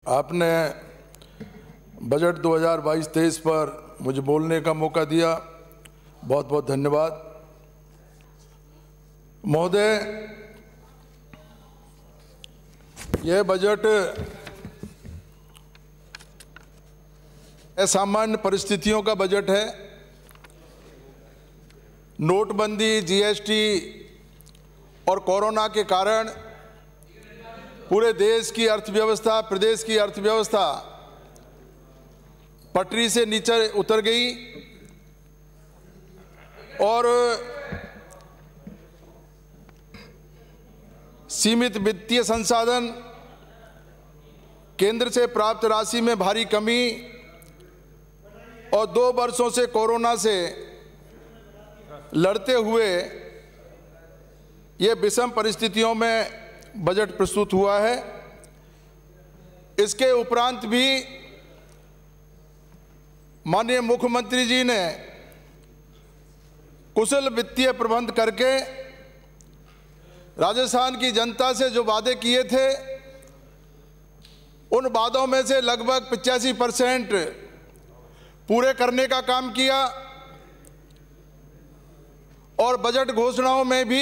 आपने बजट 2022-23 पर मुझे बोलने का मौका दिया, बहुत बहुत धन्यवाद। महोदय, यह बजट असामान्य परिस्थितियों का बजट है। नोटबंदी, जीएसटी और कोरोना के कारण पूरे देश की अर्थव्यवस्था, प्रदेश की अर्थव्यवस्था पटरी से नीचे उतर गई और सीमित वित्तीय संसाधन, केंद्र से प्राप्त राशि में भारी कमी और 2 वर्षों से कोरोना से लड़ते हुए ये विषम परिस्थितियों में बजट प्रस्तुत हुआ है। इसके उपरांत भी माननीय मुख्यमंत्री जी ने कुशल वित्तीय प्रबंध करके राजस्थान की जनता से जो वादे किए थे, उन वादों में से लगभग 85% पूरे करने का काम किया और बजट घोषणाओं में भी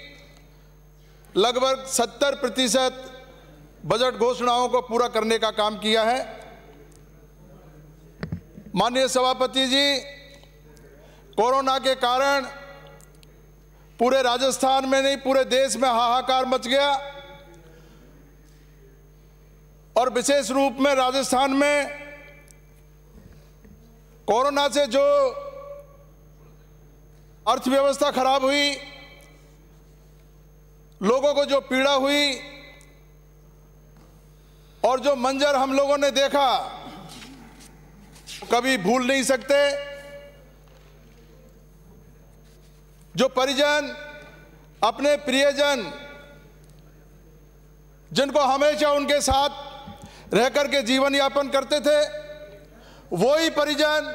लगभग 70% बजट घोषणाओं को पूरा करने का काम किया है। माननीय सभापति जी, कोरोना के कारण पूरे राजस्थान में नहीं, पूरे देश में हाहाकार मच गया और विशेष रूप में राजस्थान में कोरोना से जो अर्थव्यवस्था खराब हुई, लोगों को जो पीड़ा हुई और जो मंजर हम लोगों ने देखा, कभी भूल नहीं सकते। जो परिजन अपने प्रियजन, जिनको हमेशा उनके साथ रहकर के जीवन यापन करते थे, वही परिजन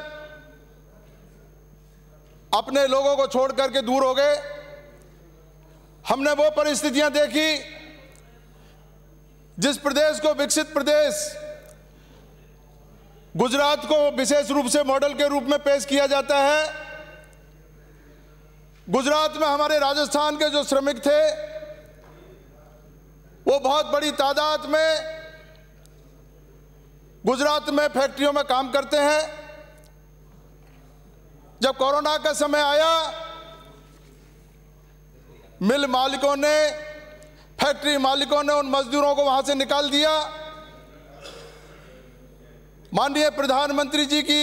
अपने लोगों को छोड़ करके दूर हो गए। हमने वो परिस्थितियां देखी जिस प्रदेश को विकसित प्रदेश, गुजरात को विशेष रूप से मॉडल के रूप में पेश किया जाता है। गुजरात में हमारे राजस्थान के जो श्रमिक थे, वो बहुत बड़ी तादाद में गुजरात में फैक्ट्रियों में काम करते हैं। जब कोरोना का समय आया, मिल मालिकों ने, फैक्ट्री मालिकों ने उन मजदूरों को वहां से निकाल दिया। माननीय प्रधानमंत्री जी की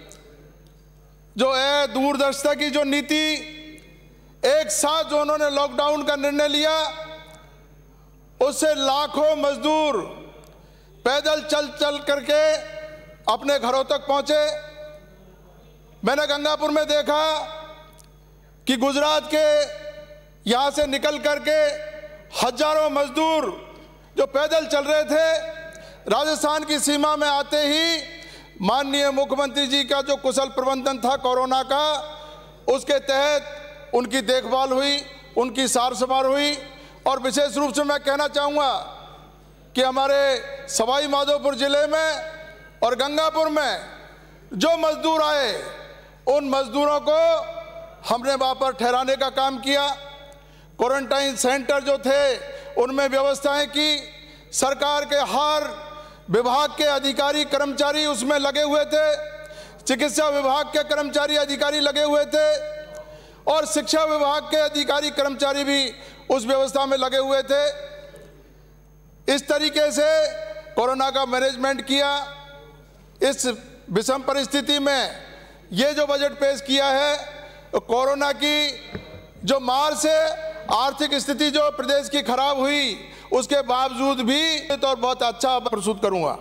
जो है दूरदर्शिता की जो नीति, एक साथ जो उन्होंने लॉकडाउन का निर्णय लिया, उससे लाखों मजदूर पैदल चल करके अपने घरों तक पहुंचे। मैंने गंगापुर में देखा कि गुजरात के यहाँ से निकल करके हजारों मजदूर जो पैदल चल रहे थे, राजस्थान की सीमा में आते ही माननीय मुख्यमंत्री जी का जो कुशल प्रबंधन था कोरोना का, उसके तहत उनकी देखभाल हुई, उनकी सार संभाल हुई। और विशेष रूप से मैं कहना चाहूँगा कि हमारे सवाई माधोपुर जिले में और गंगापुर में जो मजदूर आए, उन मजदूरों को हमने वहाँ पर ठहराने का काम किया। क्वारंटाइन सेंटर जो थे, उनमें व्यवस्थाएं की। सरकार के हर विभाग के अधिकारी कर्मचारी उसमें लगे हुए थे, चिकित्सा विभाग के कर्मचारी अधिकारी लगे हुए थे और शिक्षा विभाग के अधिकारी कर्मचारी भी उस व्यवस्था में लगे हुए थे। इस तरीके से कोरोना का मैनेजमेंट किया। इस विषम परिस्थिति में ये जो बजट पेश किया है, तो कोरोना की जो मार से आर्थिक स्थिति जो प्रदेश की खराब हुई, उसके बावजूद भी तो बहुत अच्छा प्रस्तुत करूंगा।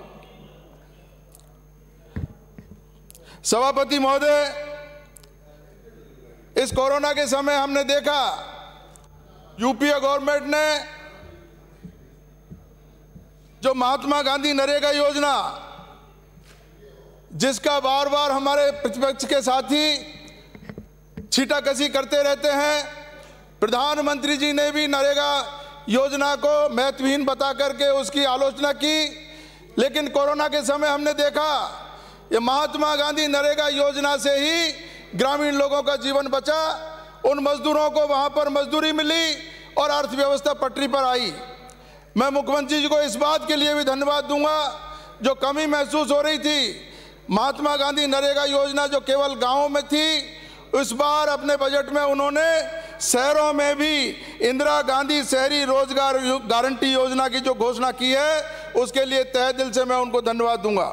सभापति महोदय, इस कोरोना के समय हमने देखा यूपीए गवर्नमेंट ने जो महात्मा गांधी नरेगा योजना, जिसका बार बार हमारे प्रतिपक्ष के साथी छीटाकशी करते रहते हैं, प्रधानमंत्री जी ने भी नरेगा योजना को महत्वहीन बता करके उसकी आलोचना की। लेकिन कोरोना के समय हमने देखा ये महात्मा गांधी नरेगा योजना से ही ग्रामीण लोगों का जीवन बचा, उन मजदूरों को वहां पर मजदूरी मिली और अर्थव्यवस्था पटरी पर आई। मैं मुख्यमंत्री जी को इस बात के लिए भी धन्यवाद दूंगा, जो कमी महसूस हो रही थी महात्मा गांधी नरेगा योजना जो केवल गांवों में थी, इस बार अपने बजट में उन्होंने शहरों में भी इंदिरा गांधी शहरी रोजगार गारंटी योजना की जो घोषणा की है, उसके लिए तहे दिल से मैं उनको धन्यवाद दूंगा।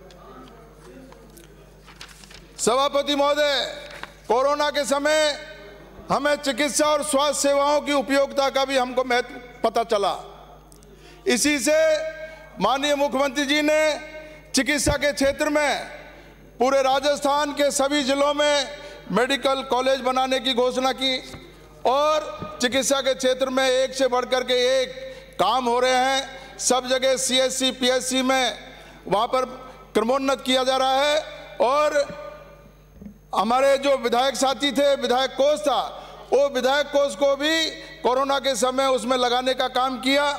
सभापति महोदय, कोरोना के समय हमें चिकित्सा और स्वास्थ्य सेवाओं की उपयोगिता का भी हमको महत्व पता चला। इसी से माननीय मुख्यमंत्री जी ने चिकित्सा के क्षेत्र में पूरे राजस्थान के सभी जिलों में मेडिकल कॉलेज बनाने की घोषणा की और चिकित्सा के क्षेत्र में एक से बढ़कर के एक काम हो रहे हैं। सब जगह CSC PSC में वहाँ पर क्रमोन्नत किया जा रहा है और हमारे जो विधायक साथी थे, विधायक कोष था, वो विधायक कोष को भी कोरोना के समय उसमें लगाने का काम किया।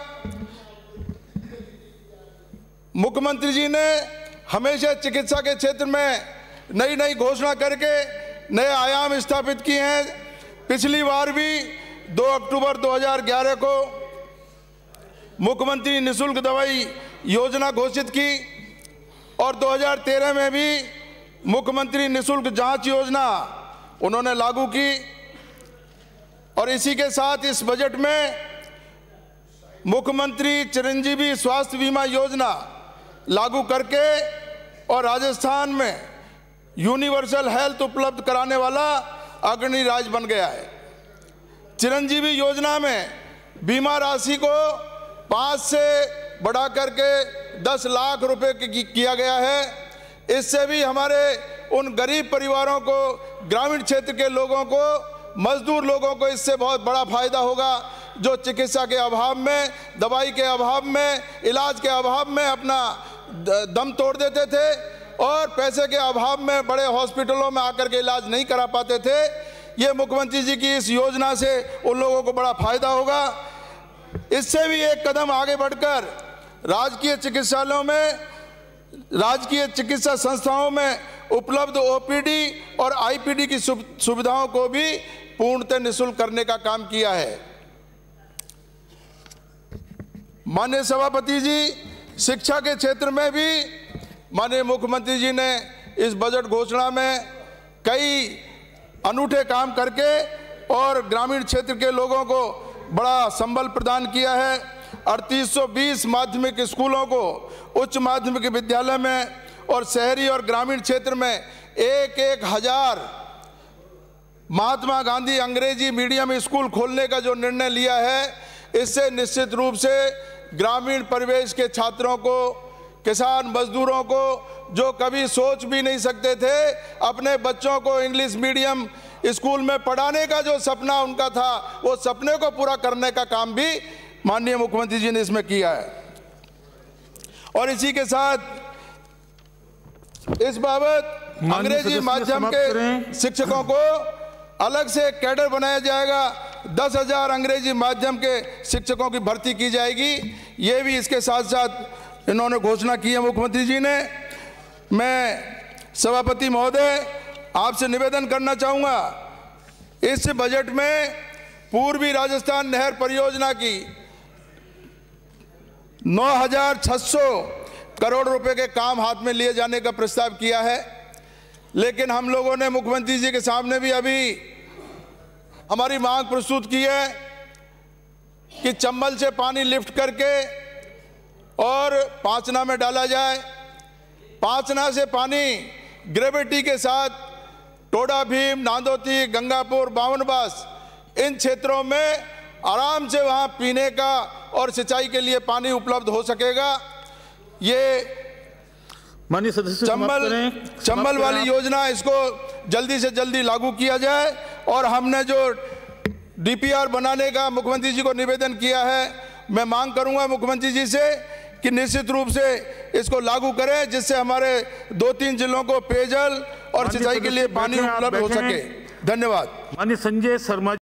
मुख्यमंत्री जी ने हमेशा चिकित्सा के क्षेत्र में नई नई घोषणा करके नए आयाम स्थापित किए हैं। पिछली बार भी 2 अक्टूबर 2011 को मुख्यमंत्री निःशुल्क दवाई योजना घोषित की और 2013 में भी मुख्यमंत्री निःशुल्क जांच योजना उन्होंने लागू की और इसी के साथ इस बजट में मुख्यमंत्री चिरंजीवी स्वास्थ्य बीमा योजना लागू करके और राजस्थान में यूनिवर्सल हेल्थ उपलब्ध कराने वाला अग्रणी राज्य बन गया है। चिरंजीवी योजना में बीमा राशि को 5 से बढ़ा करके 10 लाख रुपए किया गया है। इससे भी हमारे उन गरीब परिवारों को, ग्रामीण क्षेत्र के लोगों को, मजदूर लोगों को इससे बहुत बड़ा फायदा होगा, जो चिकित्सा के अभाव में, दवाई के अभाव में, इलाज के अभाव में अपना दम तोड़ देते थे और पैसे के अभाव में बड़े हॉस्पिटलों में आकर के इलाज नहीं करा पाते थे। ये मुख्यमंत्री जी की इस योजना से उन लोगों को बड़ा फायदा होगा। इससे भी एक कदम आगे बढ़कर राजकीय चिकित्सालयों में, राजकीय चिकित्सा संस्थाओं में उपलब्ध OPD और IPD की सुविधाओं को भी पूर्णतः निःशुल्क करने का काम किया है। माननीय सभापति जी, शिक्षा के क्षेत्र में भी माननीय मुख्यमंत्री जी ने इस बजट घोषणा में कई अनूठे काम करके और ग्रामीण क्षेत्र के लोगों को बड़ा संबल प्रदान किया है। 3820 माध्यमिक स्कूलों को उच्च माध्यमिक विद्यालय में और शहरी और ग्रामीण क्षेत्र में 1,000 महात्मा गांधी अंग्रेजी मीडियम स्कूल खोलने का जो निर्णय लिया है, इससे निश्चित रूप से ग्रामीण परिवेश के छात्रों को, किसान मजदूरों को, जो कभी सोच भी नहीं सकते थे अपने बच्चों को इंग्लिश मीडियम स्कूल में पढ़ाने का जो सपना उनका था, वो सपने को पूरा करने का काम भी माननीय मुख्यमंत्री जी ने इसमें किया है। और इसी के साथ इस बाबत अंग्रेजी माध्यम के शिक्षकों को अलग से कैडर बनाया जाएगा। 10,000 अंग्रेजी माध्यम के शिक्षकों की भर्ती की जाएगी। ये भी इसके साथ साथ इन्होंने घोषणा की है मुख्यमंत्री जी ने। मैं सभापति महोदय आपसे निवेदन करना चाहूँगा, इस बजट में पूर्वी राजस्थान नहर परियोजना की 9,600 करोड़ रुपए के काम हाथ में लिए जाने का प्रस्ताव किया है। लेकिन हम लोगों ने मुख्यमंत्री जी के सामने भी अभी हमारी मांग प्रस्तुत की है कि चंबल से पानी लिफ्ट करके और पांचना में डाला जाए। पांचना से पानी ग्रेविटी के साथ टोडा भीम, नांदोती, गंगापुर, बावनबास इन क्षेत्रों में आराम से वहां पीने का और सिंचाई के लिए पानी उपलब्ध हो सकेगा। ये माननीय सदस्य चंबल वाली योजना, इसको जल्दी से जल्दी लागू किया जाए। और हमने जो DPR बनाने का मुख्यमंत्री जी को निवेदन किया है, मैं मांग करूंगा मुख्यमंत्री जी से कि निश्चित रूप से इसको लागू करें, जिससे हमारे 2-3 जिलों को पेयजल और सिंचाई के लिए पानी उपलब्ध हो सके। धन्यवाद। माननीय संजय शर्मा।